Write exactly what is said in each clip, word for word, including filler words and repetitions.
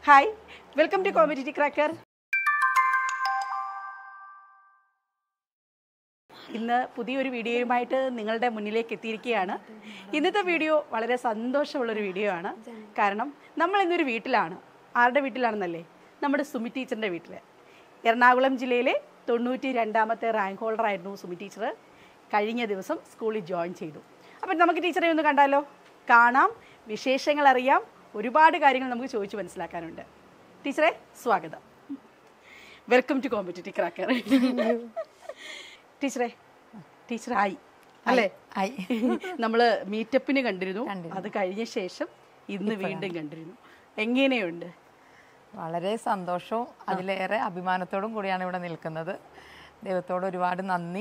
Hi, welcome to competitive cracker. ഇന്ന് പുതിയൊരു വീഡിയോയുമായിട്ട് നിങ്ങളുടെ മുന്നിലേക്ക് എത്തിയിരിക്കുകയാണ്. ഇന്നത്തെ വീഡിയോ വളരെ സന്തോഷമുള്ളൊരു വീഡിയോ ആണ്. കാരണം നമ്മൾ ഇന്നൊരു വീട്ടിലാണ്. ആരുടെ വീട്ടിലാണെന്നല്ലേ? നമ്മുടെ സുമി ടീച്ചറിൻ്റെ വീട്ടിൽ. എറണാകുളം ജില്ലയിലെ തൊണ്ണൂറ്റി രണ്ടാമത്തെ റാങ്ക് ഹോൾഡർ ആയിരുന്നു സുമി ടീച്ചർ. കഴിഞ്ഞ ദിവസം സ്കൂളിൽ ജോയിൻ ചെയ്തു. അപ്പം നമുക്ക് ടീച്ചറെ ഒന്ന് കണ്ടാലോ? കാണാം, വിശേഷങ്ങൾ അറിയാം, ഒരുപാട് കാര്യങ്ങൾ നമുക്ക് ചോദിച്ച് മനസ്സിലാക്കാനുണ്ട്. ടീച്ചറെ സ്വാഗതം. Welcome to competitive cracker. ടീച്ചറെ, ടീച്ചറായി അല്ലേ? ആയി. നമ്മൾ മീറ്റപ്പിന് കണ്ടിരുന്നു, അത് കഴിഞ്ഞ ശേഷം ഇന്ന് വീണ്ടും കണ്ടിരുന്നു. എങ്ങനെയുണ്ട്? വളരെ സന്തോഷവും അതിലേറെ അഭിമാനത്തോടും കൂടിയാണ് ഇവിടെ നിൽക്കുന്നത്. ദൈവത്തോട് ഒരുപാട് നന്ദി.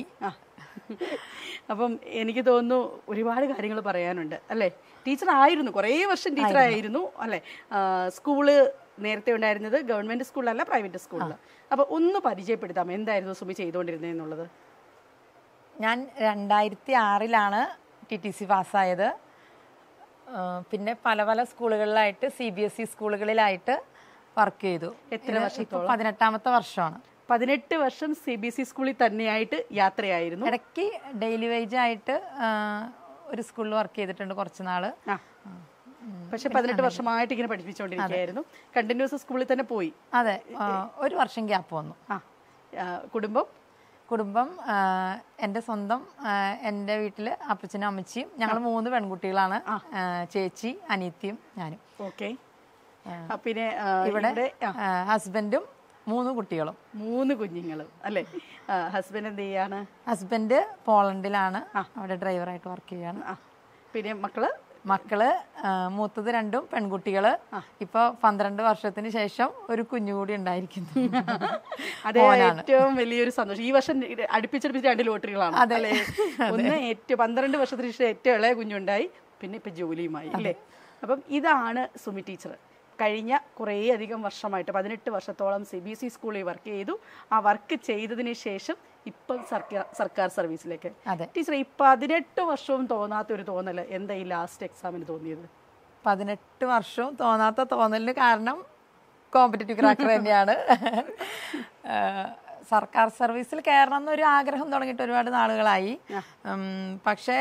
അപ്പം എനിക്ക് തോന്നുന്നു ഒരുപാട് കാര്യങ്ങൾ പറയാനുണ്ട് അല്ലേ? ടീച്ചറായിരുന്നു, കുറേ വർഷം ടീച്ചറായിരുന്നു അല്ലേ? സ്കൂള് നേരത്തെ ഉണ്ടായിരുന്നത് ഗവൺമെൻറ് സ്കൂളിലല്ല, പ്രൈവറ്റ് സ്കൂളിൽ. അപ്പോൾ ഒന്ന് പരിചയപ്പെടുത്താം, എന്തായിരുന്നു സുമി ചെയ്തുകൊണ്ടിരുന്നത് എന്നുള്ളത്? ഞാൻ രണ്ടായിരത്തി ആറിലാണ് ടി ടി സി പാസ്സായത്. പിന്നെ പല പല സ്കൂളുകളിലായിട്ട്, സി ബി എസ് ഇ സ്കൂളുകളിലായിട്ട് വർക്ക് ചെയ്തു. എത്ര വർഷത്തോളം? പതിനെട്ടാമത്തെ വർഷമാണ്. പതിനെട്ട് വർഷം സി ബി എസ് ഇ സ്കൂളിൽ തന്നെയായിട്ട് യാത്രയായിരുന്നു. ഇടയ്ക്ക് ഡെയിലി വേജ് ആയിട്ട് ഒരു സ്കൂളിൽ വർക്ക് ചെയ്തിട്ടുണ്ട് കുറച്ച് നാള്. പക്ഷെ പതിനെട്ട് വർഷമായിട്ട് ഇങ്ങനെ പഠിപ്പിച്ചുകൊണ്ടിരിക്കുകയായിരുന്നു. കണ്ടിന്യൂസ് സ്കൂളിൽ തന്നെ പോയി. അതെ, ഒരു വർഷം ഗ്യാപ്പ് വന്നു. ആ, കുടുംബം കുടുംബം എൻ്റെ സ്വന്തം എൻ്റെ വീട്ടിൽ അപ്പച്ചനും അമ്മച്ചിയും ഞങ്ങൾ മൂന്ന് പെൺകുട്ടികളാണ്. ചേച്ചി, അനിയത്തിയും ഞാനും. ഓക്കെ. പിന്നെ ഇവിടെ ഹസ്ബൻഡും മൂന്ന് കുട്ടികളും. മൂന്ന് കുഞ്ഞുങ്ങളും അല്ലേ? ഹസ്ബൻഡ് എന്ത് ചെയ്യാണ്? ഹസ്ബൻഡ് പോളണ്ടിലാണ്, അവിടെ ഡ്രൈവറായിട്ട് വർക്ക് ചെയ്യാണ്. പിന്നെ മക്കള്? മക്കള് മൂത്തത് രണ്ടും പെൺകുട്ടികള്. ഇപ്പൊ പന്ത്രണ്ട് വർഷത്തിന് ശേഷം ഒരു കുഞ്ഞുകൂടി ഉണ്ടായിരിക്കുന്നു. അതെ, ഏറ്റവും വലിയൊരു സന്തോഷം. ഈ വർഷം അടുപ്പിച്ചടുപ്പിച്ച് രണ്ട് ലോട്ടറികളാണ് അല്ലേ? ഒന്ന് ഏറ്റവും പന്ത്രണ്ട് വർഷത്തിന് ശേഷം ഏറ്റവും ഇളയ കുഞ്ഞുണ്ടായി, പിന്നെ ഇപ്പൊ ജോലിയുമായി അല്ലേ? അപ്പം ഇതാണ് സുമി ടീച്ചർ. കഴിഞ്ഞ കുറേ അധികം വർഷമായിട്ട് പതിനെട്ട് വർഷത്തോളം സി ബി എസ് ഇ സ്കൂളിൽ വർക്ക് ചെയ്തു. ആ വർക്ക് ചെയ്തതിന് ശേഷം ഇപ്പം സർക്കാർ സർക്കാർ സർവീസിലേക്ക്. ടീച്ചർ, ഈ പതിനെട്ട് വർഷവും തോന്നാത്ത ഒരു തോന്നൽ എന്താ ഈ ലാസ്റ്റ് എക്സാമിന് തോന്നിയത്? പതിനെട്ട് വർഷവും തോന്നാത്ത തോന്നലിന് കാരണം കോമ്പറ്റിറ്റീവ് ക്രാക്കർ തന്നെയാണ്. സർക്കാർ സർവീസിൽ കയറണം എന്നൊരു ആഗ്രഹം തുടങ്ങിയിട്ട് ഒരുപാട് നാളുകളായി. പക്ഷേ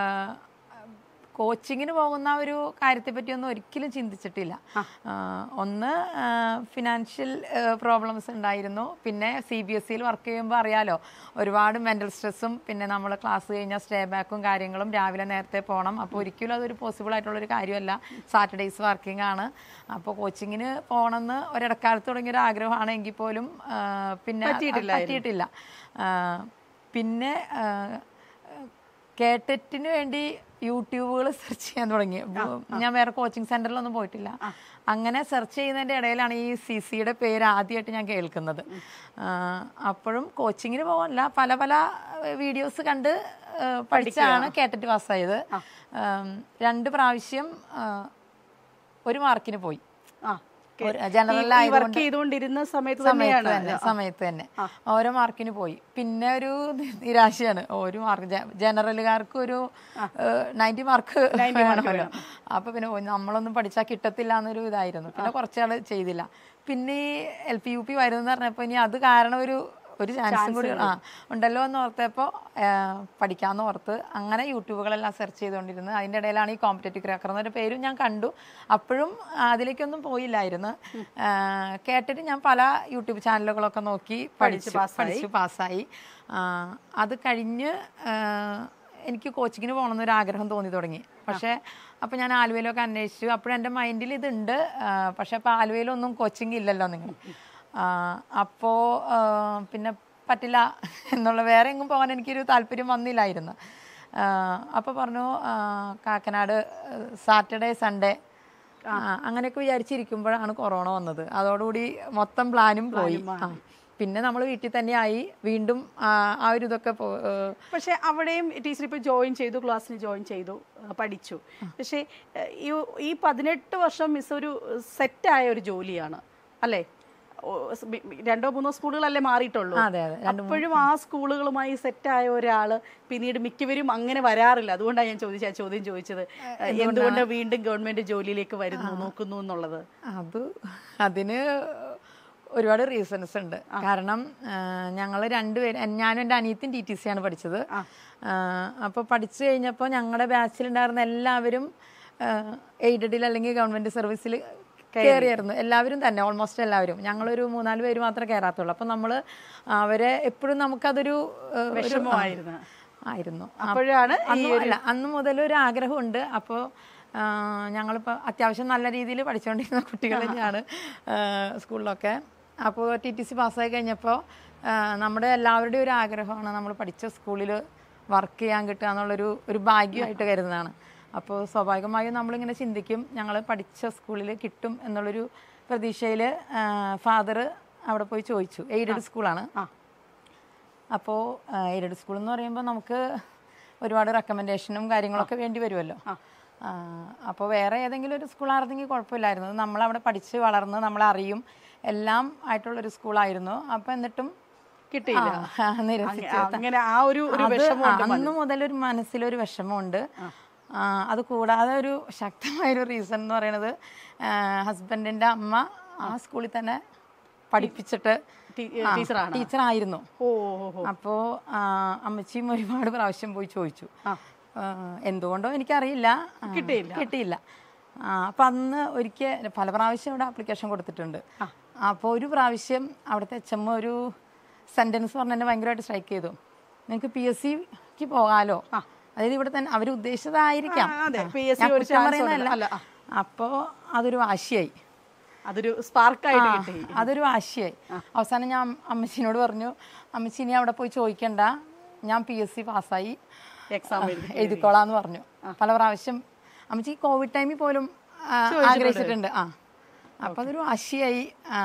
കോച്ചിങ്ങിന് പോകുന്ന ഒരു കാര്യത്തെ പറ്റിയൊന്നും ഒരിക്കലും ചിന്തിച്ചിട്ടില്ല. ഒന്ന്, ഫിനാൻഷ്യൽ പ്രോബ്ലംസ് ഉണ്ടായിരുന്നു. പിന്നെ സി ബി എസ് സിയിൽ വർക്ക് ചെയ്യുമ്പോൾ അറിയാലോ, ഒരുപാട് മെൻ്റൽ സ്ട്രെസ്സും, പിന്നെ നമ്മൾ ക്ലാസ് കഴിഞ്ഞാൽ സ്റ്റേ ബാക്കും കാര്യങ്ങളും, രാവിലെ നേരത്തെ പോകണം. അപ്പോൾ ഒരിക്കലും അതൊരു പോസിബിൾ ആയിട്ടുള്ളൊരു കാര്യമല്ല. സാറ്റർഡേയ്സ് വർക്കിംഗ് ആണ്. അപ്പോൾ കോച്ചിങ്ങിന് പോകണമെന്ന് ഒരിടക്കാലത്ത് തുടങ്ങിയൊരു ആഗ്രഹമാണ്. എങ്കിൽ പോലും പിന്നെ പറ്റിയിട്ടില്ല. പിന്നെ കേട്ടറ്റിന് വേണ്ടി യൂട്യൂബുകൾ സെർച്ച് ചെയ്യാൻ തുടങ്ങി. ഞാൻ വേറെ കോച്ചിങ് സെന്ററിലൊന്നും പോയിട്ടില്ല. അങ്ങനെ സെർച്ച് ചെയ്യുന്നതിൻ്റെ ഇടയിലാണ് ഈ സി സിയുടെ പേര് ആദ്യമായിട്ട് ഞാൻ കേൾക്കുന്നത്. അപ്പോഴും കോച്ചിങ്ങിന് പോകാനില്ല, പല പല വീഡിയോസ് കണ്ട് പഠിച്ചാണ് കേട്ടറ്റ് പാസ്സായത്. രണ്ട് പ്രാവശ്യം ഒരു മാർക്കിന് പോയി. ജനറൽ ചെയ്തുകൊണ്ടിരുന്ന സമയത്ത് തന്നെ സമയത്ത് തന്നെ ഓരോ മാർക്കിന് പോയി. പിന്നെ ഒരു നിരാശയാണ്. ഒരു മാർക്ക് ജനറലുകാർക്ക് ഒരു നയൻറ്റി മാർക്ക് വേണമല്ലോ. അപ്പൊ പിന്നെ നമ്മളൊന്നും പഠിച്ചാൽ കിട്ടത്തില്ല എന്നൊരു ഇതായിരുന്നു. പിന്നെ കുറച്ചാൾ ചെയ്തില്ല. പിന്നെ എൽ പി യു പി വരുന്നെന്ന് പറഞ്ഞപ്പോൾ ഇനി അത് കാരണം ഒരു ഒരു ചാൻസും കൂടി ആ ഉണ്ടല്ലോ എന്ന് ഓർത്തപ്പോൾ പഠിക്കാമെന്ന് ഓർത്ത് അങ്ങനെ യൂട്യൂബുകളെല്ലാം സെർച്ച് ചെയ്തുകൊണ്ടിരുന്നത്. അതിൻ്റെ ഇടയിലാണ് ഈ കോമ്പറ്റിറ്റീവ് ക്രാക്കർ എന്നൊരു പേരും ഞാൻ കണ്ടു. അപ്പോഴും അതിലേക്കൊന്നും പോയില്ലായിരുന്നു. കേട്ടിട്ട് ഞാൻ പല യൂട്യൂബ് ചാനലുകളൊക്കെ നോക്കി പഠിച്ച് പഠിച്ച് പാസ്സായി. അത് കഴിഞ്ഞ് എനിക്ക് കോച്ചിങ്ങിന് പോകണമെന്നൊരു ആഗ്രഹം തോന്നി തുടങ്ങി. പക്ഷേ അപ്പോൾ ഞാൻ ആലുവയിലൊക്കെ അന്വേഷിച്ചു. അപ്പോഴും എൻ്റെ മൈൻഡിൽ ഇതുണ്ട്. പക്ഷേ അപ്പോൾ ആലുവയിലൊന്നും കോച്ചിങ് ഇല്ലല്ലോ നിങ്ങൾ. അപ്പോൾ പിന്നെ പറ്റില്ല എന്നുള്ള, വേറെ എങ്ങും പോകാൻ എനിക്കൊരു താല്പര്യം വന്നില്ലായിരുന്നു. അപ്പോൾ പറഞ്ഞു കാക്കനാട് സാറ്റർഡേ സൺഡേ അങ്ങനെയൊക്കെ വിചാരിച്ചിരിക്കുമ്പോഴാണ് കൊറോണ വന്നത്. അതോടുകൂടി മൊത്തം പ്ലാനും പോയി. പിന്നെ നമ്മൾ വീട്ടിൽ തന്നെയായി. വീണ്ടും ആ ഒരു ഇതൊക്കെ. പക്ഷെ അവിടെയും ടീച്ചർ ഇപ്പോൾ ജോയിൻ ചെയ്തു, ക്ലാസ്സിന് ജോയിൻ ചെയ്തു, പഠിച്ചു. പക്ഷേ ഈ പതിനെട്ട് വർഷം മിസ് ഒരു സെറ്റായ ഒരു ജോലിയാണ് അല്ലേ? രണ്ടോ മൂന്നോ സ്കൂളുകളല്ലേ മാറിയിട്ടുള്ളൂ. അതെ അതെ അപ്പോഴും ആ സ്കൂളുകളുമായി സെറ്റായ ഒരാള് പിന്നീട് മിക്കവരും അങ്ങനെ വരാറില്ല. അതുകൊണ്ടാണ് ഞാൻ ചോദിച്ച ആ ചോദ്യം ചോദിച്ചത്, എന്തുകൊണ്ട് വീണ്ടും ഗവൺമെന്റ് ജോലിയിലേക്ക് വരുന്നു നോക്കുന്നു എന്നുള്ളത്. അത് അതിന് ഒരുപാട് റീസൺസ് ഉണ്ട്. കാരണം ഞങ്ങൾ രണ്ടുപേരും, ഞാനും എൻ്റെ അനിയത്തിയും ടി ടി സി ആണ് പഠിച്ചത്. അപ്പോൾ പഠിച്ചു കഴിഞ്ഞപ്പോൾ ഞങ്ങളുടെ ബാച്ചിലുണ്ടായിരുന്ന എല്ലാവരും എയ്ഡഡിൽ അല്ലെങ്കിൽ ഗവൺമെൻറ് സർവീസിൽ കയറിയായിരുന്നു. എല്ലാവരും തന്നെ, ഓൾമോസ്റ്റ് എല്ലാവരും. ഞങ്ങളൊരു മൂന്നാല് പേര് മാത്രമേ കയറാത്തുള്ളൂ. അപ്പോൾ നമ്മൾ അവരെ എപ്പോഴും നമുക്കതൊരു വിഷമമായിരുന്നു ആയിരുന്നു. അപ്പോഴാണ് അല്ല, അന്ന് മുതൽ ഒരു ആഗ്രഹമുണ്ട്. അപ്പോൾ ഞങ്ങളിപ്പോൾ അത്യാവശ്യം നല്ല രീതിയിൽ പഠിച്ചുകൊണ്ടിരുന്ന കുട്ടികൾ തന്നെയാണ് സ്കൂളിലൊക്കെ. അപ്പോൾ ടി ടി സി പാസ്സായി കഴിഞ്ഞപ്പോൾ നമ്മുടെ എല്ലാവരുടെയും ഒരു ആഗ്രഹമാണ് നമ്മൾ പഠിച്ച സ്കൂളിൽ വർക്ക് ചെയ്യാൻ കിട്ടുക എന്നുള്ളൊരു ഒരു ഭാഗ്യമായിട്ട് കരുതുന്നതാണ്. അപ്പോൾ സ്വാഭാവികമായും നമ്മളിങ്ങനെ ചിന്തിക്കും, ഞങ്ങൾ പഠിച്ച സ്കൂളിൽ കിട്ടും എന്നുള്ളൊരു പ്രതീക്ഷയിൽ ഫാദർ അവിടെ പോയി ചോദിച്ചു. എയ്ഡഡ് സ്കൂളാണ്. അപ്പോൾ എയ്ഡഡ് സ്കൂൾ എന്ന് പറയുമ്പോൾ നമുക്ക് ഒരുപാട് റെക്കമെൻഡേഷനും കാര്യങ്ങളൊക്കെ വേണ്ടി വരുമല്ലോ. അപ്പോൾ വേറെ ഏതെങ്കിലും ഒരു സ്കൂളായിരുന്നെങ്കിൽ കുഴപ്പമില്ലായിരുന്നു. നമ്മളവിടെ പഠിച്ച് വളർന്ന് നമ്മളറിയും എല്ലാം ആയിട്ടുള്ളൊരു സ്കൂളായിരുന്നു. അപ്പം എന്നിട്ടും കിട്ടിയില്ല, നിരസിച്ചു. അന്ന് മുതലൊരു മനസ്സിലൊരു വിഷമമുണ്ട്. അത് കൂടാതെ ഒരു ശക്തമായൊരു റീസൺ എന്ന് പറയുന്നത് ഹസ്ബൻഡിൻ്റെ അമ്മ ആ സ്കൂളിൽ തന്നെ പഠിപ്പിച്ചിട്ട് ടീച്ചറായിരുന്നു. അപ്പോൾ അമ്മച്ചിയും ഒരുപാട് പ്രാവശ്യം പോയി ചോദിച്ചു. എന്തുകൊണ്ടോ എനിക്കറിയില്ല, കിട്ടിയില്ല കിട്ടിയില്ല അപ്പം അന്ന് ഒരിക്കൽ പല പ്രാവശ്യം ഇവിടെ ആപ്ലിക്കേഷൻ കൊടുത്തിട്ടുണ്ട്. അപ്പോൾ ഒരു പ്രാവശ്യം അവിടുത്തെ എച്ച് എം ഒരു സെൻറ്റൻസ് പറഞ്ഞ് എന്നെ ഭയങ്കരമായിട്ട് സ്ട്രൈക്ക് ചെയ്തു. നിങ്ങൾക്ക് പി എസ് സിക്ക് പോകാമല്ലോ, അതായത് ഇവിടെ തന്നെ അവർ ഉദ്ദേശിച്ചതായിരിക്കാം, പറയുന്നതല്ല. അപ്പോൾ അതൊരു വാശിയായി, അതൊരു സ്പാർക്കായിട്ട് കിട്ടി, അതൊരു വാശിയായി. അവസാനം ഞാൻ അമ്മച്ചിനോട് പറഞ്ഞു, അമ്മച്ചി ഇനി അവിടെ പോയി ചോദിക്കണ്ട, ഞാൻ പി എസ് സി പാസ്സായി എക്സാം എഴുതിക്കോളാന്ന് പറഞ്ഞു. പല പ്രാവശ്യം അമ്മച്ചി കോവിഡ് ടൈമിൽ പോലും ആഗ്രഹിച്ചിട്ടുണ്ട്. ആ അപ്പൊ അതൊരു വാശിയായി.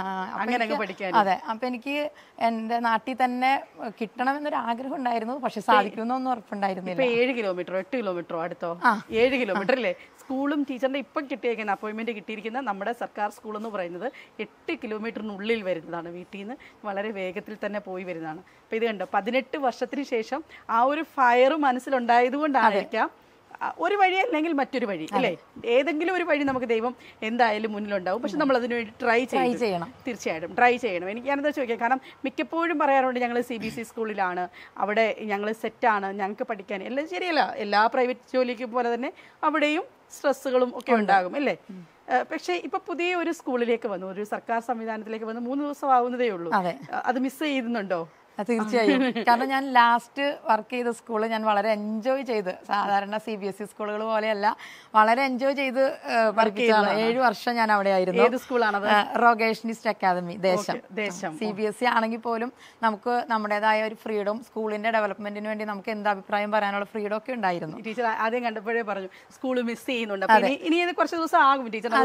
അതെ, അപ്പൊ എനിക്ക് എൻ്റെ നാട്ടിൽ തന്നെ കിട്ടണമെന്നൊരു ആഗ്രഹം ഉണ്ടായിരുന്നു. പക്ഷെ സാധിക്കുമെന്നൊന്നും ഉറപ്പുണ്ടായിരുന്നില്ല. ഏഴ് കിലോമീറ്ററോ എട്ട് കിലോമീറ്ററോ അടുത്തോ? ഏഴ് കിലോമീറ്റർ അല്ലേ? സ്കൂളും ടീച്ചറിന്റെ ഇപ്പം കിട്ടിയേക്കുന്ന അപ്പോയിന്റ്മെന്റ് കിട്ടിയിരിക്കുന്ന നമ്മുടെ സർക്കാർ സ്കൂൾ എന്ന് പറയുന്നത് എട്ട് കിലോമീറ്ററിനുള്ളിൽ വരുന്നതാണ്. വീട്ടിൽ നിന്ന് വളരെ വേഗത്തിൽ തന്നെ പോയി വരുന്നതാണ്. അപ്പൊ ഇത് കണ്ടോ, പതിനെട്ട് വർഷത്തിന് ശേഷം ആ ഒരു ഫയർ മനസ്സിലുണ്ടായത് കൊണ്ടായിരിക്കാം ഒരു വഴി അല്ലെങ്കിൽ മറ്റൊരു വഴി അല്ലേ, ഏതെങ്കിലും ഒരു വഴി നമുക്ക് ദൈവം എന്തായാലും മുന്നിലുണ്ടാവും. പക്ഷെ നമ്മൾ അതിനു വേണ്ടി ട്രൈ ചെയ്യണം. തീർച്ചയായിട്ടും ട്രൈ ചെയ്യണം. എനിക്ക് ഞാനെന്താ ചോദിക്കാം, കാരണം മിക്കപ്പോഴും പറയാറുണ്ട് ഞങ്ങൾ സി ബി എസ് ഇ സ്കൂളിലാണ്, അവിടെ ഞങ്ങൾ സെറ്റാണ്, ഞങ്ങൾക്ക് പഠിക്കാൻ എല്ലാം ശരിയല്ല. എല്ലാ പ്രൈവറ്റ് ജോലിക്കും പോലെ തന്നെ അവിടെയും സ്ട്രെസ്സുകളും ഒക്കെ ഉണ്ടാകും അല്ലേ. പക്ഷേ ഇപ്പൊ പുതിയ ഒരു സ്കൂളിലേക്ക് വന്നു, ഒരു സർക്കാർ സംവിധാനത്തിലേക്ക് വന്ന് മൂന്ന് ദിവസം ആവുന്നതേ ഉള്ളൂ. അത് മിസ് ചെയ്യുന്നുണ്ടോ? തീർച്ചയായും. കാരണം ഞാൻ ലാസ്റ്റ് വർക്ക് ചെയ്ത സ്കൂള് ഞാൻ വളരെ എൻജോയ് ചെയ്ത്, സാധാരണ സി ബി എസ് ഇ സ്കൂളുകൾ പോലെയല്ല, വളരെ എൻജോയ് ചെയ്ത് പഠിപ്പിച്ചതാണ്. ഏഴു വർഷം ഞാൻ അവിടെ ആയിരുന്നു. ഏത് സ്കൂളാണത്? Rogationist academy, Desom. C B S E ആണെങ്കിൽ പോലും നമുക്ക് നമ്മുടേതായ ഒരു ഫ്രീഡം, സ്കൂളിന്റെ ഡെവലപ്മെന്റിന് വേണ്ടി നമുക്ക് എന്ത് അഭിപ്രായം പറയാനുള്ള ഫ്രീഡം ഒക്കെ ഉണ്ടായിരുന്നു. ടീച്ചർ ആദ്യം കണ്ടപ്പോഴേ പറഞ്ഞു സ്കൂൾ മിസ് ചെയ്യുന്നുണ്ട്. ഇനി കുറച്ച് ദിവസം ആകും ടീച്ചർ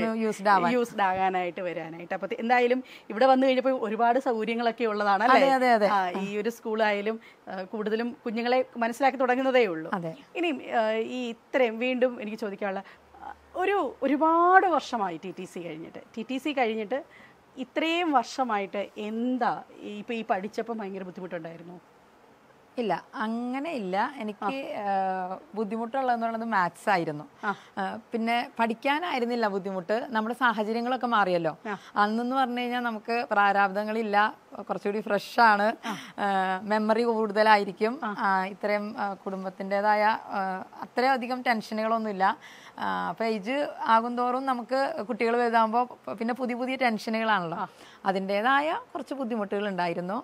യൂസ്ഡ് ആകാനായിട്ട് വരാനായിട്ട്. അപ്പൊ എന്തായാലും ഇവിടെ വന്നു കഴിഞ്ഞപ്പോൾ ഒരുപാട് സൗകര്യങ്ങളൊക്കെ ഉള്ളതാണ് അല്ലേ. ഈ ഒരു സ്കൂളായാലും കൂടുതലും കുഞ്ഞുങ്ങളെ മനസ്സിലാക്കി തുടങ്ങുന്നതേ ഉള്ളൂ. ഇനി ഈ ഇത്രയും വീണ്ടും എനിക്ക് ചോദിക്കാനുള്ള ഒരു ഒരുപാട് വർഷമായി ടി ടി സി കഴിഞ്ഞിട്ട് ടി ടി സി കഴിഞ്ഞിട്ട് ഇത്രയും വർഷമായിട്ട് എന്താ ഇപ്പൊ ഈ പഠിച്ചപ്പോൾ ഭയങ്കര ബുദ്ധിമുട്ടുണ്ടായിരുന്നു? ഇല്ല, അങ്ങനെ ഇല്ല. എനിക്ക് ബുദ്ധിമുട്ടുള്ളതെന്നുള്ളത് മാത്സ് ആയിരുന്നു. പിന്നെ പഠിക്കാനായിരുന്നില്ല ബുദ്ധിമുട്ട്, നമ്മുടെ സാഹചര്യങ്ങളൊക്കെ മാറിയല്ലോ. അന്നെന്ന് പറഞ്ഞു കഴിഞ്ഞാൽ നമുക്ക് പ്രാരാബ്ദങ്ങളില്ല, കുറച്ചുകൂടി ഫ്രഷാണ്, മെമ്മറി കൂടുതലായിരിക്കും. ഇത്രയും കുടുംബത്തിൻ്റെതായ അത്രയധികം ടെൻഷനുകളൊന്നുമില്ല. അപ്പോൾ ഏജ് ആകുന്തോറും നമുക്ക് കുട്ടികൾ വലുതാകുമ്പോൾ പിന്നെ പുതിയ പുതിയ ടെൻഷനുകളാണല്ലോ, അതിൻ്റെതായ കുറച്ച് ബുദ്ധിമുട്ടുകൾ ഉണ്ടായിരുന്നു.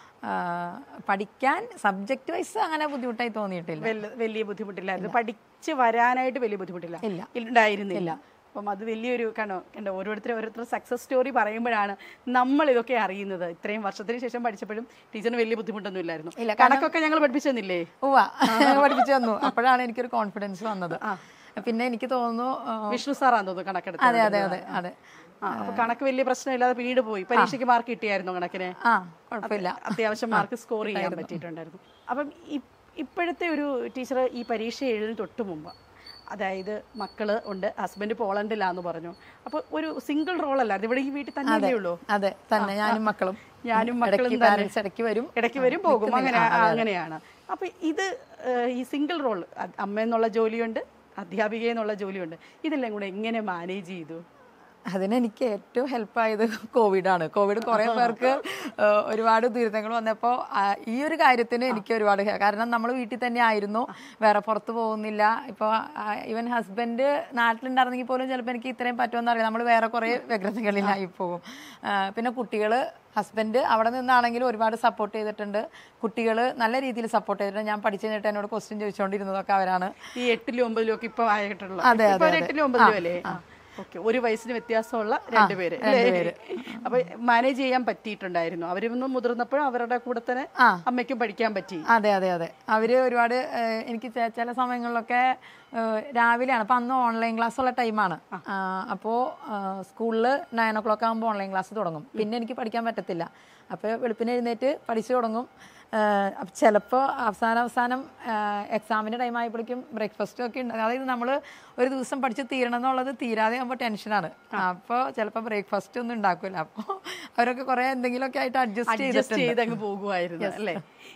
പഠിക്കാൻ സബ്ജക്ട് വൈസ് അങ്ങനെ ബുദ്ധിമുട്ടായി തോന്നിയിട്ടില്ല, വലിയ ബുദ്ധിമുട്ടില്ലായിരുന്നു. പഠിച്ച് വരാനായിട്ട് വലിയ ബുദ്ധിമുട്ടില്ല ഉണ്ടായിരുന്നില്ല. അപ്പം അത് വലിയൊരു കണോ കണ്ടോ, ഓരോരുത്തരും ഓരോരുത്തർ സക്സസ് സ്റ്റോറി പറയുമ്പോഴാണ് നമ്മൾ ഇതൊക്കെ അറിയുന്നത്. ഇത്രയും വർഷത്തിന് ശേഷം പഠിച്ചപ്പോഴും ടീച്ചറിന് വലിയ ബുദ്ധിമുട്ടൊന്നും ഇല്ലായിരുന്നു. കണക്കൊക്കെ ഞങ്ങൾ പഠിപ്പിച്ചു തന്നില്ലേ? ഉവ്വ, പഠിപ്പിച്ചു തന്നു. അപ്പോഴാണ് എനിക്കൊരു കോൺഫിഡൻസ് വന്നത്. പിന്നെ എനിക്ക് തോന്നുന്നു വിഷ്ണു സാറാന്ന് തോന്നുന്നു കണക്കെടുത്ത്. അതെ അതെ അതെ അതെ അപ്പൊ കണക്ക് വലിയ പ്രശ്നമില്ലാതെ പിന്നീട് പോയി. പരീക്ഷയ്ക്ക് മാർക്ക് കിട്ടിയായിരുന്നു കണക്കിന്? കുഴപ്പമില്ല, അത്യാവശ്യം മാർക്ക് സ്കോർ ചെയ്യാൻ പറ്റിയിട്ടുണ്ടായിരുന്നു. അപ്പം ഇപ്പോഴത്തെ ഒരു ടീച്ചർ ഈ പരീക്ഷ എഴുതുന്ന തൊട്ട് മുമ്പ് അതായത് മക്കള് ഉണ്ട്, ഹസ്ബൻഡ് പോളണ്ടിലാന്ന് പറഞ്ഞു. അപ്പൊ ഒരു സിംഗിൾ റോൾ അല്ല, അത് ഇവിടെ ഈ വീട്ടിൽ തന്നെ ഉള്ളൂ? അതെ, തന്നെ ഞാനും മക്കളും ഞാനും മക്കളും ഇടയ്ക്ക് വരും ഇടയ്ക്ക് വരും പോകും, അങ്ങനെ അങ്ങനെയാണ്. അപ്പൊ ഇത് ഈ സിംഗിൾ റോൾ, അമ്മ എന്നുള്ള ജോലിയുണ്ട്, അധ്യാപിക എന്നുള്ള ജോലിയുണ്ട്, ഇതെല്ലാം കൂടെ എങ്ങനെ മാനേജ് ചെയ്തു? അതിനെനിക്ക് ഏറ്റവും ഹെൽപ്പായത് കോവിഡാണ്. കോവിഡ് കുറേ പേർക്ക് ഒരുപാട് ദുരിതങ്ങൾ വന്നപ്പോൾ ഈ ഒരു കാര്യത്തിന് എനിക്ക് ഒരുപാട്, കാരണം നമ്മൾ വീട്ടിൽ തന്നെ ആയിരുന്നു, വേറെ പുറത്ത് പോകുന്നില്ല. ഇപ്പോൾ ഈവൻ ഹസ്ബൻഡ് നാട്ടിലുണ്ടായിരുന്നെങ്കിൽ പോലും ചിലപ്പോൾ എനിക്ക് ഇത്രയും പറ്റുമെന്ന് അറിയാം, നമ്മൾ വേറെ കുറേ വ്യഗ്രതകളിലായി പോകും. പിന്നെ കുട്ടികൾ, ഹസ്ബൻഡ് അവിടെ നിന്നാണെങ്കിലും ഒരുപാട് സപ്പോർട്ട് ചെയ്തിട്ടുണ്ട്, കുട്ടികൾ നല്ല രീതിയിൽ സപ്പോർട്ട് ചെയ്തിട്ടുണ്ട്. ഞാൻ പഠിച്ചു കഴിഞ്ഞിട്ട് എന്നോട് ക്വസ്റ്റ്യൻ ചോദിച്ചുകൊണ്ടിരുന്നതൊക്കെ അവരാണ്. ഈ എട്ടിലും ഒമ്പതിലും ഒക്കെ ഇപ്പൊ ആയിട്ടുള്ള, അതെ അതെ എട്ടിലും ഒമ്പതിലും അല്ലേ? ഓക്കെ, ഒരു വയസ്സിന് വ്യത്യാസമുള്ള രണ്ടുപേര് അല്ലേ? അപ്പൊ മാനേജ് ചെയ്യാൻ പറ്റിയിട്ടുണ്ടായിരുന്നു? അവരൊന്നും മുതിർന്നപ്പോഴും അവരുടെ കൂടെ തന്നെ അമ്മയ്ക്കും പഠിക്കാൻ പറ്റി? അതെ അതെ അതെ അവര് ഒരുപാട്, എനിക്ക് ചില സമയങ്ങളിലൊക്കെ രാവിലെയാണ്, അപ്പം അന്ന് ഓൺലൈൻ ക്ലാസ് ഉള്ള ടൈമാണ്. അപ്പോൾ സ്കൂളിൽ നയൻ ഒ ക്ലോക്ക് ആകുമ്പോൾ ഓൺലൈൻ ക്ലാസ് തുടങ്ങും. പിന്നെ എനിക്ക് പഠിക്കാൻ പറ്റത്തില്ല, അപ്പോൾ വെളുപ്പിന് എഴുന്നേറ്റ് പഠിച്ചു തുടങ്ങും. അപ്പം ചിലപ്പോൾ അവസാനം അവസാനം എക്സാമിൻ്റെ ടൈം ആയപ്പോഴേക്കും ബ്രേക്ക്ഫാസ്റ്റും ഒക്കെ ഉണ്ട്. അതായത് നമ്മൾ ഒരു ദിവസം പഠിച്ച് തീരണം എന്നുള്ളത് തീരാതെ ആകുമ്പോൾ ടെൻഷനാണ്. അപ്പോൾ ചിലപ്പോൾ ബ്രേക്ക്ഫാസ്റ്റ് ഒന്നും ഉണ്ടാക്കില്ല, അപ്പോൾ അവരൊക്കെ കുറേ എന്തെങ്കിലുമൊക്കെ ആയിട്ട് അഡ്ജസ്റ്റ് ചെയ്ത് അങ്ങ് പോകുമായിരുന്നു അല്ലേ?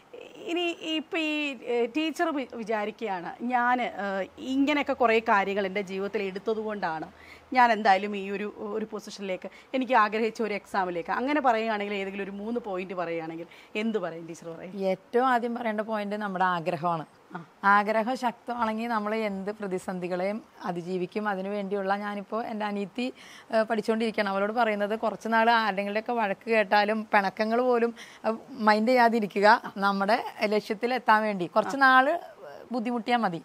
ഇനി ഇപ്പം ഈ ടീച്ചർ വിചാരിക്കുകയാണ്, ഞാൻ ഇങ്ങനെയൊക്കെ കുറേ കാര്യങ്ങൾ എൻ്റെ ജീവിതത്തിൽ എടുത്തത് കൊണ്ടാണ് ഞാൻ എന്തായാലും ഈ ഒരു ഒരു പൊസിഷനിലേക്ക്, എനിക്ക് ആഗ്രഹിച്ച ഒരു എക്സാമിലേക്ക്, അങ്ങനെ പറയുകയാണെങ്കിൽ ഏതെങ്കിലും ഒരു മൂന്ന് പോയിന്റ് പറയുകയാണെങ്കിൽ എന്ത് പറയും ടീച്ചർ? പറയും ഏറ്റവും ആദ്യം പറയേണ്ട പോയിന്റ് നമ്മുടെ ആഗ്രഹമാണ്. ആഗ്രഹം ശക്തമാണെങ്കിൽ നമ്മൾ എന്ത് പ്രതിസന്ധികളെയും അതിജീവിക്കും. അതിനു വേണ്ടിയുള്ള, ഞാനിപ്പോൾ എൻ്റെ അനിയത്തി പഠിച്ചുകൊണ്ടിരിക്കുകയാണ്, അവളോട് പറയുന്നത് കുറച്ച് നാൾ ആരുടെങ്കിലുമൊക്കെ വഴക്ക് കേട്ടാലും പിണക്കങ്ങൾ പോലും മൈൻഡ് ചെയ്യാതിരിക്കുക, നമ്മുടെ ലക്ഷ്യത്തിൽ എത്താൻ വേണ്ടി കുറച്ച് നാൾ ബുദ്ധിമുട്ടിയാൽ മതി.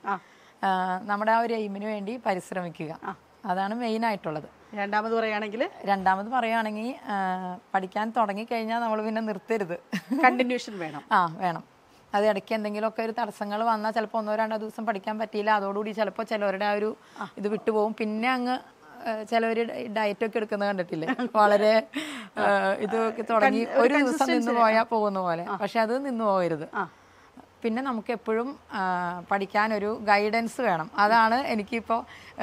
നമ്മുടെ ആ ഒരു എയിമിന് വേണ്ടി പരിശ്രമിക്കുക, അതാണ് മെയിൻ ആയിട്ടുള്ളത്. രണ്ടാമത് പറയുകയാണെങ്കിൽ രണ്ടാമത് പറയുകയാണെങ്കിൽ പഠിക്കാൻ തുടങ്ങിക്കഴിഞ്ഞാൽ നമ്മൾ പിന്നെ നിർത്തരുത്, കണ്ടിന്യൂഷൻ വേണം. ആ വേണം. അത് ഇടയ്ക്ക് എന്തെങ്കിലുമൊക്കെ ഒരു തടസ്സങ്ങൾ വന്നാൽ ചിലപ്പോൾ ഒന്നോ രണ്ടോ ദിവസം പഠിക്കാൻ പറ്റിയില്ല, അതോടുകൂടി ചിലപ്പോൾ ചിലവരുടെ ആ ഒരു ഇത് വിട്ടുപോകും. പിന്നെ അങ്ങ് ചിലവർ ഡയറ്റൊക്കെ എടുക്കുന്നത് കണ്ടിട്ടില്ലേ, വളരെ ഇതൊക്കെ തുടങ്ങി ഒരു ദിവസം നിന്ന് പോയാൽ പോകുന്ന പോലെ. പക്ഷെ അത് നിന്ന് പോകരുത്. പിന്നെ നമുക്ക് എപ്പോഴും പഠിക്കാനൊരു ഗൈഡൻസ് വേണം. അതാണ് എനിക്കിപ്പോൾ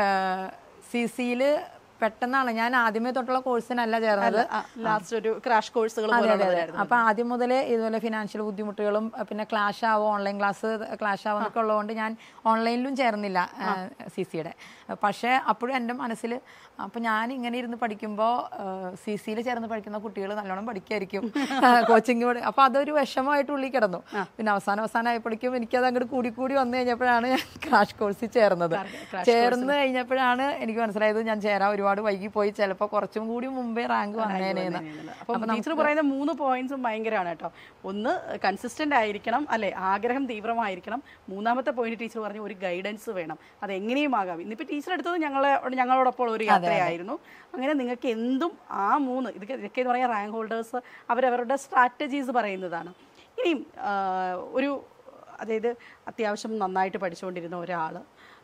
സി സിയിൽ പെട്ടെന്നാണ്, ഞാൻ ആദ്യമേ തൊട്ടുള്ള കോഴ്സിനല്ല ചേർന്നത്, ലാസ്റ്റ് ഒരു ക്രാഷ് കോഴ്സുകൾ. അപ്പൊ ആദ്യം മുതലേ ഇതുപോലെ ഫിനാൻഷ്യൽ ബുദ്ധിമുട്ടുകളും പിന്നെ ക്ലാഷ് ആവും, ഓൺലൈൻ ക്ലാസ് ക്ലാഷ് ആവുന്നൊക്കെ ഉള്ളതുകൊണ്ട് ഞാൻ ഓൺലൈനിലും ചേർന്നില്ല സി സിയുടെ. പക്ഷേ അപ്പോഴും എൻ്റെ മനസ്സിൽ, അപ്പം ഞാൻ ഇങ്ങനെ ഇരുന്ന് പഠിക്കുമ്പോൾ സി സിയിൽ ചേർന്ന് പഠിക്കുന്ന കുട്ടികൾ നല്ലോണം പഠിക്കായിരിക്കും, കോച്ചിങ്. അപ്പം അതൊരു വിഷമമായിട്ട് ഉള്ളിൽ കിടന്നു. പിന്നെ അവസാനം അവസാനം ആയപ്പോഴേക്കും എനിക്കത് അങ്ങോട്ട് കൂടി കൂടി വന്നു കഴിഞ്ഞപ്പോഴാണ് ഞാൻ ക്രാഷ് കോഴ്സിൽ ചേർന്നത്. ചേർന്ന് കഴിഞ്ഞപ്പോഴാണ് എനിക്ക് മനസ്സിലായത് ഞാൻ ചേരാൻ ഒരുപാട് വൈകി പോയി, ചിലപ്പോൾ കുറച്ചും കൂടി മുമ്പേ റാങ്ക് വന്നേനെന്ന്. അപ്പം ടീച്ചർ പറയുന്ന മൂന്ന് പോയിന്റ്സും ഭയങ്കരമാണ് കേട്ടോ. ഒന്ന് കൺസിസ്റ്റന്റ് ആയിരിക്കണം അല്ലെ, ആഗ്രഹം തീവ്രമായിരിക്കണം. മൂന്നാമത്തെ പോയിന്റ് ടീച്ചർ പറഞ്ഞു ഒരു ഗൈഡൻസ് വേണം, അത് എങ്ങനെയും ആകാം. ഇന്നിപ്പോൾ ടീച്ചർ എടുത്തത് ഞങ്ങളെ ഞങ്ങളോടൊപ്പം ഒരു യാത്രയായിരുന്നു. അങ്ങനെ നിങ്ങൾക്ക് എന്തും ആ മൂന്ന് ഇതൊക്കെ ഇതൊക്കെ എന്ന് പറയാൻ റാങ്ക് ഹോൾഡേഴ്സ് അവരവരുടെ സ്ട്രാറ്റജീസ് പറയുന്നതാണ്. ഇനിയും ഒരു, അതായത് അത്യാവശ്യം നന്നായിട്ട് പഠിച്ചുകൊണ്ടിരുന്ന ഒരാൾ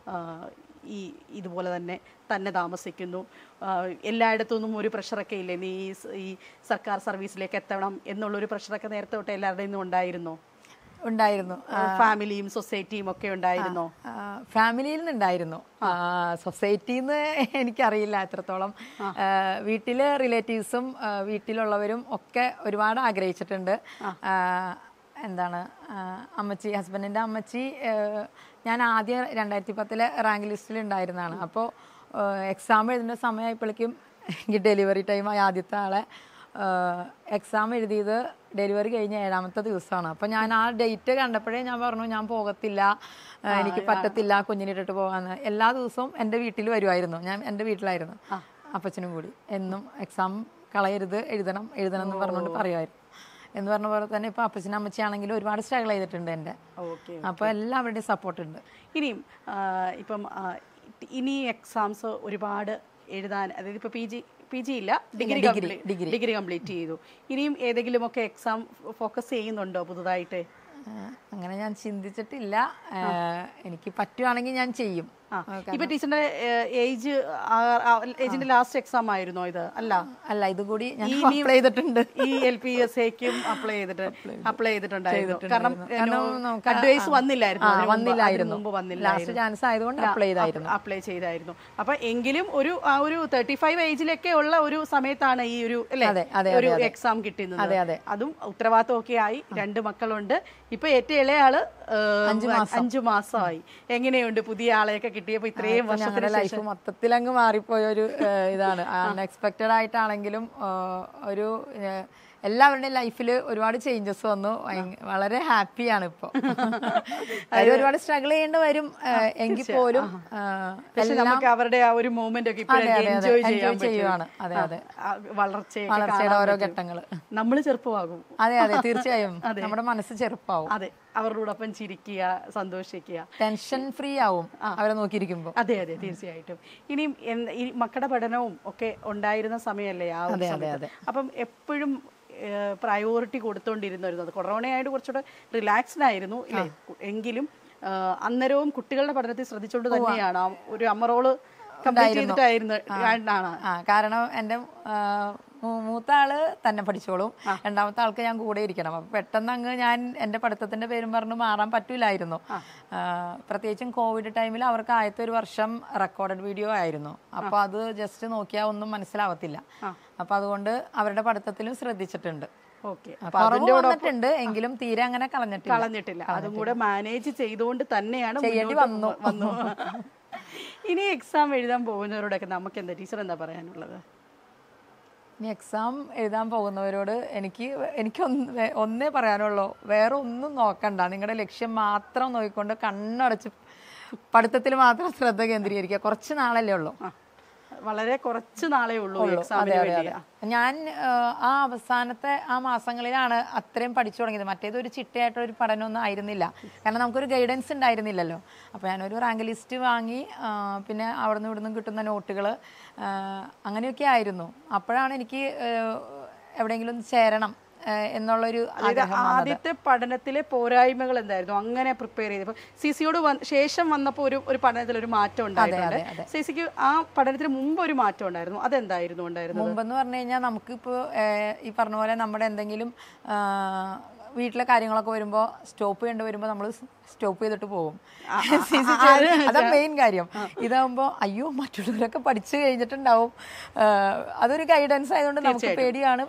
ഈ ഇതുപോലെ തന്നെ തന്നെ താമസിക്കുന്നു, എല്ലായിടത്തു നിന്നും ഒരു പ്രഷറൊക്കെ ഇല്ലേ, നീ ഈ സർക്കാർ സർവീസിലേക്ക് എത്തണം എന്നുള്ളൊരു പ്രഷറൊക്കെ നേരത്തെ തൊട്ട് എല്ലാവരുടെയും നിന്നും ഉണ്ടായിരുന്നോ? ഉണ്ടായിരുന്നു. ഫാമിലിയും സൊസൈറ്റിയും ഒക്കെ ഉണ്ടായിരുന്നോ? ഫാമിലിയിൽ നിന്നുണ്ടായിരുന്നു, സൊസൈറ്റിയിൽ നിന്ന് എനിക്കറിയില്ല എത്രത്തോളം. വീട്ടിലെ റിലേറ്റീവ്സും വീട്ടിലുള്ളവരും ഒക്കെ ഒരുപാട് ആഗ്രഹിച്ചിട്ടുണ്ട്. എന്താണ് അമ്മച്ചി, ഹസ്ബൻഡിൻ്റെ അമ്മച്ചി, ഞാൻ ആദ്യം രണ്ടായിരത്തി പത്തിലെ റാങ്ക് ലിസ്റ്റിൽ ഉണ്ടായിരുന്നതാണ്. അപ്പോൾ എക്സാം എഴുതുന്ന സമയമായപ്പോഴേക്കും എനിക്ക് ഡെലിവറി ടൈമായി. ആദ്യത്തെ ആളെ എക്സാം എഴുതിയത് ഡെലിവറി കഴിഞ്ഞ ഏഴാമത്തെ ദിവസമാണ്. അപ്പോൾ ഞാൻ ആ ഡേറ്റ് കണ്ടപ്പോഴേ ഞാൻ പറഞ്ഞു ഞാൻ പോകത്തില്ല, എനിക്ക് പറ്റത്തില്ല കുഞ്ഞിനിട്ടിട്ട് പോകാമെന്ന്. എല്ലാ ദിവസവും എൻ്റെ വീട്ടിൽ വരുമായിരുന്നു, ഞാൻ എൻ്റെ വീട്ടിലായിരുന്നു, അപ്പച്ചനും കൂടി എന്നും എക്സാം കളയരുത്, എഴുതണം എഴുതണം എന്ന് പറഞ്ഞുകൊണ്ട് പറയുമായിരുന്നു. എന്ന് പറഞ്ഞ പോലെ തന്നെ ഇപ്പം അപ്പച്ചനും അമ്മച്ചിയാണെങ്കിലും ഒരുപാട് സ്ട്രഗിൾ ചെയ്തിട്ടുണ്ട് എൻ്റെ. അപ്പോൾ എല്ലാവരുടെയും സപ്പോർട്ട് ഉണ്ട്. ഇനിയും ഇപ്പം ഇനി എക്സാംസ് ഒരുപാട് എഴുതാൻ, അതായത് ഇപ്പോൾ പി ജി പി ജി ഇല്ല, ഡിഗ്രി ഡിഗ്രി ഡിഗ്രി കംപ്ലീറ്റ് ചെയ്തു. ഇനിയും ഏതെങ്കിലുമൊക്കെ എക്സാം ഫോക്കസ് ചെയ്യുന്നുണ്ടോ പുതുതായിട്ട്? അങ്ങനെ ഞാൻ ചിന്തിച്ചിട്ടില്ല. എനിക്ക് പറ്റുവാണെങ്കിൽ ഞാൻ ചെയ്യും. ഇപ്പൊ ടീച്ചറിന്റെ ഏജ് ഏജിന്റെ ലാസ്റ്റ് എക്സാം ആയിരുന്നോ ഇത്? അല്ല അല്ല, ഇതുകൂടി ഞാൻ അപ്ലൈ ചെയ്തിട്ടുണ്ട്. ഈ എൽ പി എസ് എക്കും അപ്ലൈ ചെയ്തിട്ട് അപ്ലൈ ചെയ്തിട്ടുണ്ടായിരുന്നു. കാരണം അഡ്വൈസ് വന്നില്ലായിരുന്നു, വന്നില്ലായിരുന്നു മുമ്പ് വന്നില്ല, ലാസ്റ്റ് ചാൻസ് ആയതുകൊണ്ട് അപ്ലൈ ചെയ്തായിരുന്നു അപ്ലൈ ചെയ്തായിരുന്നു. അപ്പൊ എങ്കിലും ഒരു ആ ഒരു തേർട്ടി ഫൈവ് ഏജിലൊക്കെ ഉള്ള ഒരു സമയത്താണ് ഈ ഒരു അല്ലെ ഒരു എക്സാം കിട്ടുന്നത്. അതും ഉത്തരവാദിത്വം ഒക്കെ ആയി, രണ്ട് മക്കളുണ്ട്. ഇപ്പൊ ഏറ്റവും ഇളയാള് അഞ്ചു മാസമായി. എങ്ങനെയുണ്ട് പുതിയ ആളെയൊക്കെ കിട്ടിയപ്പോ? ഇത്രയും വർഷത്തിന്റെ ലൈഫ് മൊത്തത്തിൽ അങ്ങ് മാറിപ്പോയ ഒരു ഇതാണ്. അൺഎക്സ്പെക്റ്റഡ് ആയിട്ടാണെങ്കിലും ഒരു എല്ലാവരുടെയും ലൈഫിൽ ഒരുപാട് ചേഞ്ചസ് വന്നു. വളരെ ഹാപ്പിയാണ് ഇപ്പൊ. ഒരുപാട് സ്ട്രഗിൾ ചെയ്യേണ്ടി വരും എങ്കിൽ പോലും നമുക്ക് അവരുടെ ആ ഒരു മൂവ്മെന്റ് ഒക്കെ എൻജോയ് ചെയ്യുവാണ്. അതെ അതെ, വളർച്ചയുടെ ഓരോ ഘട്ടങ്ങള് നമ്മൾ ചെറുപ്പമാകും. അതെ അതെ, തീർച്ചയായും നമ്മുടെ മനസ്സ് ചെറുപ്പമാവും. അതെ, അവരോടൊപ്പം ചിരിക്കുക, സന്തോഷിക്കുക, ടെൻഷൻ ഫ്രീ ആവും അവരെ നോക്കിയിരിക്കുമ്പോൾ. അതെ അതെ, തീർച്ചയായിട്ടും. ഇനിയും മക്കളുടെ പഠനവും ഒക്കെ ഉണ്ടായിരുന്ന സമയമല്ലേ ആ ഒരു സമയത്ത്. അപ്പം എപ്പോഴും പ്രയോറിറ്റി കൊടുത്തോണ്ടിരുന്നത് കൊറോണയായിട്ട് കുറച്ചുകൂടെ റിലാക്സ്ഡ് ആയിരുന്നു ഇല്ലേ? എങ്കിലും അന്നേരവും കുട്ടികളുടെ പഠനത്തിൽ ശ്രദ്ധിച്ചുകൊണ്ട് തന്നെയാണ് ഒരു അമ്മ റോള് കംപ്ലീറ്റ് ചെയ്തിട്ടായിരുന്നു. കാരണം എൻ്റെ മൂത്ത ആള് തന്നെ പഠിച്ചോളും, രണ്ടാമത്തെ ആൾക്ക് ഞാൻ കൂടെ ഇരിക്കണം. അപ്പൊ പെട്ടെന്ന് അങ്ങ് ഞാൻ എൻ്റെ പഠിത്തത്തിന്റെ പേരും പറഞ്ഞ് മാറാൻ പറ്റൂലായിരുന്നു. പ്രത്യേകിച്ചും കോവിഡ് ടൈമിൽ അവർക്ക് ആദ്യത്തെ ഒരു വർഷം റെക്കോർഡഡ് വീഡിയോ ആയിരുന്നു. അപ്പൊ അത് ജസ്റ്റ് നോക്കിയാൽ ഒന്നും മനസ്സിലാവത്തില്ല. അപ്പൊ അതുകൊണ്ട് അവരുടെ പഠിത്തത്തിലും ശ്രദ്ധിച്ചിട്ടുണ്ട്. വന്നിട്ടുണ്ട് എങ്കിലും തീരെ അങ്ങനെ കളഞ്ഞിട്ടില്ല കളഞ്ഞിട്ടില്ല അതും കൂടെ മാനേജ് ചെയ്തുകൊണ്ട് തന്നെയാണ് ചെയ്യേണ്ടി വന്നു വന്നു ഇനി എക്സാം എഴുതാൻ പോകുന്നവരോടൊക്കെ നമുക്ക് എന്താ ടീച്ചർ എന്താ പറയാനുള്ളത്? ഇനി എക്സാം എഴുതാൻ പോകുന്നവരോട് എനിക്ക് എനിക്ക് ഒന്നേ പറയാനുള്ളൂ, വേറെ ഒന്നും നോക്കണ്ട. നിങ്ങളുടെ ലക്ഷ്യം മാത്രം നോക്കിക്കൊണ്ട് കണ്ണടച്ച് പഠിത്തത്തിൽ മാത്രം ശ്രദ്ധ കേന്ദ്രീകരിക്കുക. കുറച്ച് നാളല്ലേ ഉള്ളൂ, വളരെ കുറച്ച് നാളേ ഉള്ളൂ എക്സാമിന് വേണ്ടി. ഞാൻ ആ അവസാനത്തെ ആ മാസങ്ങളിലാണ് അത്രയും പഠിച്ചു തുടങ്ങിയത്. മറ്റേത് ഒരു ചിട്ടയായിട്ടൊരു ഒരു പഠനമൊന്നും ആയിരുന്നില്ല, കാരണം നമുക്കൊരു ഗൈഡൻസ് ഉണ്ടായിരുന്നില്ലല്ലോ. അപ്പോൾ ഞാനൊരു റാങ്ക് ലിസ്റ്റ് വാങ്ങി, പിന്നെ അവിടെ നിന്ന് ഇവിടെ നിന്ന് കിട്ടുന്ന നോട്ടുകൾ അങ്ങനെയൊക്കെ ആയിരുന്നു. അപ്പോഴാണ് എനിക്ക് എവിടെയെങ്കിലും ഒന്ന് ചേരണം എന്നുള്ളൊരു ആദ്യത്തെ പഠനത്തിലെ പോരായ്മകൾ എന്തായിരുന്നു അങ്ങനെ പ്രിപ്പയർ ചെയ്തപ്പോൾ? സി സിയോട് ശേഷം വന്നപ്പോൾ ഒരു ഒരു പഠനത്തിൽ ഒരു മാറ്റം ഉണ്ടായിട്ടുണ്ട്. സി സിക്ക് ആ പഠനത്തിന് മുമ്പ് ഒരു മാറ്റം ഉണ്ടായിരുന്നു, അതെന്തായിരുന്നു ഉണ്ടായിരുന്നു? മുമ്പെന്ന് പറഞ്ഞു കഴിഞ്ഞാൽ നമുക്കിപ്പോൾ ഈ പറഞ്ഞ പോലെ നമ്മുടെ എന്തെങ്കിലും വീട്ടിലെ കാര്യങ്ങളൊക്കെ വരുമ്പോൾ സ്റ്റോപ്പ് ചെയ്യേണ്ടി വരുമ്പോൾ നമ്മൾ സ്റ്റോപ്പ് ചെയ്തിട്ട് പോകും. അതാ മെയിൻ കാര്യം. ഇതാകുമ്പോൾ അയ്യോ മറ്റുള്ളവരൊക്കെ പഠിച്ചു കഴിഞ്ഞിട്ടുണ്ടാവും, അതൊരു ഗൈഡൻസ് ആയതുകൊണ്ട് നമുക്ക് പേടിയാണ്.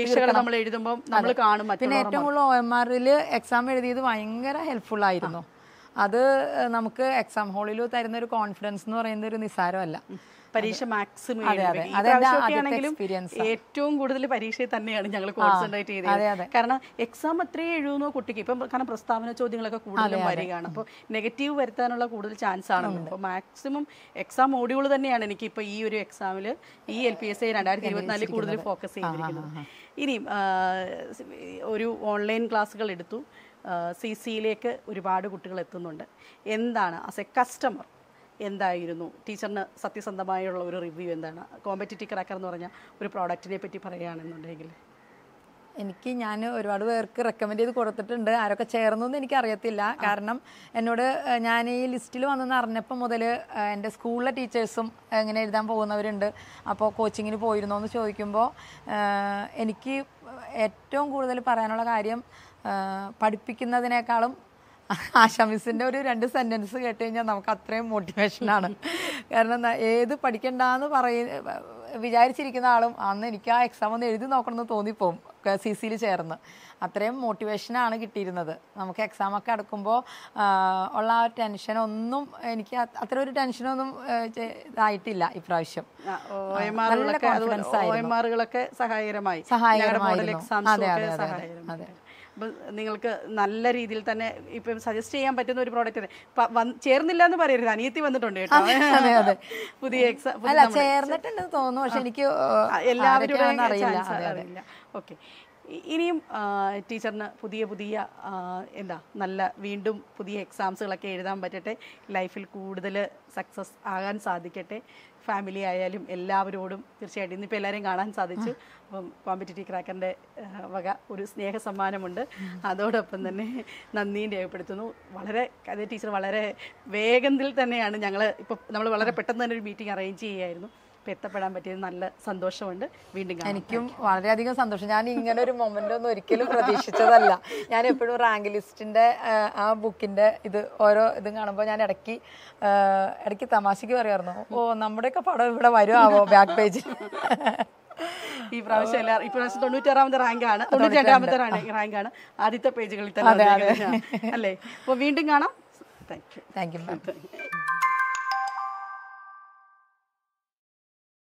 പിന്നെ ഏറ്റവും കൂടുതൽ ഒ എം ആറിൽ എക്സാം എഴുതിയത് ഭയങ്കര ഹെൽപ്ഫുൾ ആയിരുന്നു. അത് നമുക്ക് എക്സാം ഹാളിൽ തരുന്ന ഒരു കോൺഫിഡൻസ് എന്ന് പറയുന്നത് ഒരു നിസ്സാരമല്ല. പരീക്ഷ മാക്സിമം ഏറ്റവും കൂടുതൽ പരീക്ഷയിൽ തന്നെയാണ് ഞങ്ങൾ കോൺസെൻട്രേറ്റ് ചെയ്തത്. കാരണം എക്സാം എത്രയും എഴുതുന്നോ കുട്ടിക്ക് ഇപ്പം, കാരണം പ്രസ്താവന ചോദ്യങ്ങളൊക്കെ കൂടുതലും വരികയാണ്. അപ്പോൾ നെഗറ്റീവ് വരുത്താനുള്ള കൂടുതൽ ചാൻസ് ആണ്. അപ്പോൾ മാക്സിമം എക്സാം മോഡ്യൂൾ തന്നെയാണ് എനിക്ക് ഇപ്പോൾ ഈ ഒരു എക്സാമിൽ ഈ എൽ പി എസ് ഐ രണ്ടായിരത്തി ഇരുപത്തിനാലിൽ കൂടുതൽ ഫോക്കസ് ചെയ്തിരിക്കുന്നത്. ഇനിയും ഒരു ഓൺലൈൻ ക്ലാസ്സുകൾ എടുത്തു, സി സിയിലേക്ക് ഒരുപാട് കുട്ടികൾ എത്തുന്നുണ്ട്. എന്താണ് ആസ് എ കസ്റ്റമർ എന്തായിരുന്നു ടീച്ചറിന് സത്യസന്ധമായുള്ള ഒരു റിവ്യൂ? എന്താണ് കോമ്പറ്റിറ്റീവ് ക്രാക്കർ എന്ന് പറഞ്ഞ ഒരു പ്രോഡക്റ്റിനെ പറ്റി പറയുകയാണെന്നുണ്ടെങ്കിൽ? എനിക്ക് ഞാൻ ഒരുപാട് പേർക്ക് റെക്കമെൻഡ് ചെയ്ത് കൊടുത്തിട്ടുണ്ട്. ആരൊക്കെ ചേർന്നൊന്നും എനിക്കറിയത്തില്ല, കാരണം എന്നോട് ഞാൻ ഈ ലിസ്റ്റിൽ വന്നെന്ന് അറിഞ്ഞപ്പോൾ മുതൽ എൻ്റെ സ്കൂളിലെ ടീച്ചേഴ്സും എങ്ങനെ എഴുതാൻ പോകുന്നവരുണ്ട്, അപ്പോൾ കോച്ചിങ്ങിന് പോയിരുന്നോ എന്ന് ചോദിക്കുമ്പോൾ എനിക്ക് ഏറ്റവും കൂടുതൽ പറയാനുള്ള കാര്യം പഠിപ്പിക്കുന്നതിനേക്കാളും ആശാ മിസ്സിൻ്റെ ഒരു രണ്ട് സെൻറ്റൻസ് കേട്ട് കഴിഞ്ഞാൽ നമുക്ക് അത്രയും മോട്ടിവേഷനാണ്. കാരണം എന്താ, ഏത് പഠിക്കണ്ടെന്ന് പറയ വിചാരിച്ചിരിക്കുന്ന ആളും അന്ന് എനിക്ക് ആ എക്സാം ഒന്ന് എഴുതി നോക്കണമെന്ന് തോന്നിപ്പോവും സി സിയിൽ ചേർന്ന്. അത്രയും മോട്ടിവേഷനാണ് കിട്ടിയിരുന്നത്. നമുക്ക് എക്സാമൊക്കെ അടുക്കുമ്പോൾ ഉള്ള ആ ടെൻഷനൊന്നും എനിക്ക് അത്ര ഒരു ടെൻഷനൊന്നും ഇതായിട്ടില്ല ഇപ്രാവശ്യം. സഹായകരമായി സഹായകരമായിരുന്നു. അതെ അതെ അതെ. അപ്പം നിങ്ങൾക്ക് നല്ല രീതിയിൽ തന്നെ ഇപ്പം സജസ്റ്റ് ചെയ്യാൻ പറ്റുന്ന ഒരു പ്രോഡക്റ്റ് ചേർന്നില്ല എന്ന് പറയരുത്, അനിയത്തി വന്നിട്ടുണ്ട് കേട്ടോ. പുതിയ എക്സാം അല്ല ചേർന്നിട്ടുണ്ടെന്ന് തോന്നുന്നു, പക്ഷെ എനിക്ക് എല്ലാവരും അറിയില്ല. ഓക്കെ, ഇനിയും ടീച്ചറിന് പുതിയ പുതിയ എന്താ നല്ല വീണ്ടും പുതിയ എക്സാംസുകളൊക്കെ എഴുതാൻ പറ്റട്ടെ, ലൈഫിൽ കൂടുതൽ സക്സസ് ആകാൻ സാധിക്കട്ടെ, ഫാമിലി ആയാലും എല്ലാവരോടും തീർച്ചയായിട്ടും ഇന്നിപ്പോൾ എല്ലാവരെയും കാണാൻ സാധിച്ചു. അപ്പം കോമ്പറ്റിറ്റീവ് ക്രാക്കറിൻ്റെ വക ഒരു സ്നേഹ സമ്മാനമുണ്ട്. അതോടൊപ്പം തന്നെ നന്ദിയും രേഖപ്പെടുത്തുന്നു. വളരെ കഥ ടീച്ചർ വളരെ വേഗത്തിൽ തന്നെയാണ് ഞങ്ങൾ ഇപ്പോൾ നമ്മൾ വളരെ പെട്ടെന്ന് തന്നെ ഒരു മീറ്റിംഗ് അറേഞ്ച് ചെയ്യുകയായിരുന്നു. അപ്പോൾ എത്തപ്പെടാൻ പറ്റിയത് നല്ല സന്തോഷമുണ്ട്. വീണ്ടും കാണാം. എനിക്കും വളരെയധികം സന്തോഷം. ഞാൻ ഇങ്ങനെ ഒരു മൊമെന്റ് ഒന്നും ഒരിക്കലും പ്രതീക്ഷിച്ചതല്ല. ഞാൻ എപ്പോഴും റാങ്ക് ലിസ്റ്റിന്റെ ആ ബുക്കിന്റെ ഇത് ഓരോ ഇതും കാണുമ്പോൾ ഞാൻ ഇടയ്ക്ക് ഇടയ്ക്ക് തമാശക്ക് പറയായിരുന്നു, ഓ നമ്മുടെയൊക്കെ പടം ഇവിടെ വരുമാവോ ബാക്ക് പേജിൽ. ഈ പ്രാവശ്യം എല്ലാ ഈ പ്രാവശ്യം തൊണ്ണൂറ്റാറാമത്തെ റാങ്കാണ്, തൊണ്ണൂറ്റി രണ്ടാമത്തെ റാങ്കാണ് ആദ്യത്തെ പേജുകളിൽ തന്നെ അല്ലേ. അപ്പോൾ വീണ്ടും കാണാം. Thank you thank you ma'am.